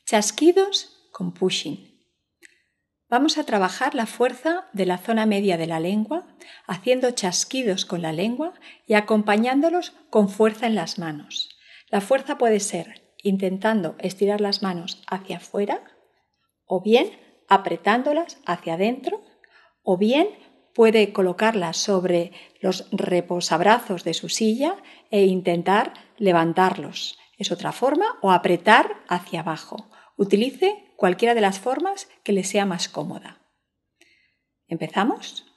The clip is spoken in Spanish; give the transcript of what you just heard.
Chasquidos con pushing. Vamos a trabajar la fuerza de la zona media de la lengua, haciendo chasquidos con la lengua y acompañándolos con fuerza en las manos. La fuerza puede ser intentando estirar las manos hacia afuera, o bien apretándolas hacia adentro, o bien puede colocarlas sobre los reposabrazos de su silla e intentar levantarlos. Es otra forma, o apretar hacia abajo. Utilice cualquiera de las formas que le sea más cómoda. ¿Empezamos?